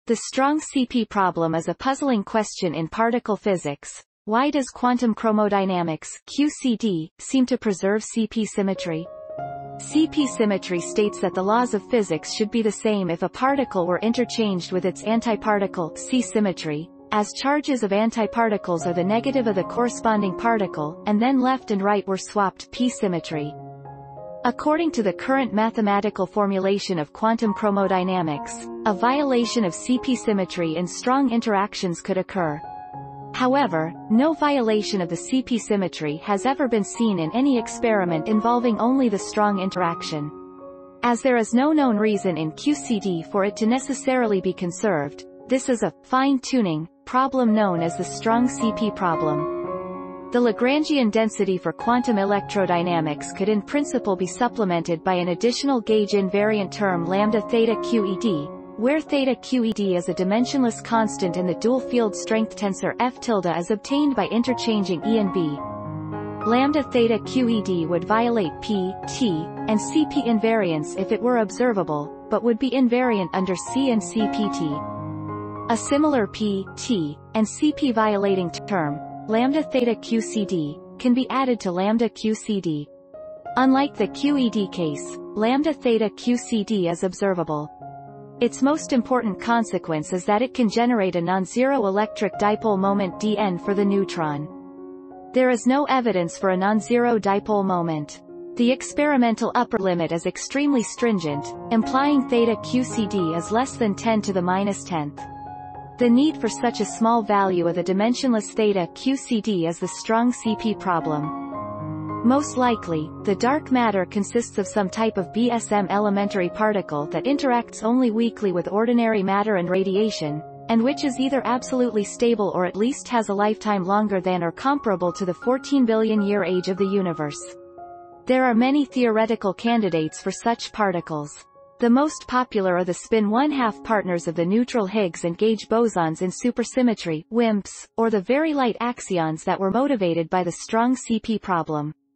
The strong CP problem is a puzzling question in particle physics. Why does quantum chromodynamics (QCD) seem to preserve CP-symmetry? CP-symmetry states that the laws of physics should be the same if a particle were interchanged with its antiparticle (C-symmetry), as charges of antiparticles are the negative of the corresponding particle, and then left and right were swapped p-symmetry. According to the current mathematical formulation of quantum chromodynamics, a violation of CP-symmetry in strong interactions could occur. However, no violation of the CP-symmetry has ever been seen in any experiment involving only the strong interaction. As there is no known reason in QCD for it to necessarily be conserved, this is a fine-tuning problem known as the strong CP problem. The Lagrangian density for quantum electrodynamics could in principle be supplemented by an additional gauge-invariant term lambda theta QED, where theta QED is a dimensionless constant in the dual field strength tensor F tilde is obtained by interchanging E and B. Lambda theta QED would violate P, T, and CP invariance if it were observable, but would be invariant under C and CPT. A similar P, T, and CP violating term, lambda theta QCD, can be added to lambda QCD. Unlike the QED case, lambda theta QCD is observable. Its most important consequence is that it can generate a non-zero electric dipole moment dn for the neutron. There is no evidence for a non-zero dipole moment. The experimental upper limit is extremely stringent, implying theta QCD is less than 10 to the minus 10th. The need for such a small value of a dimensionless theta QCD is the strong CP problem. Most likely, the dark matter consists of some type of BSM elementary particle that interacts only weakly with ordinary matter and radiation, and which is either absolutely stable or at least has a lifetime longer than or comparable to the 14 billion year age of the universe. There are many theoretical candidates for such particles. The most popular are the spin 1/2 partners of the neutral Higgs and gauge bosons in supersymmetry, WIMPs, or the very light axions that were motivated by the strong CP problem.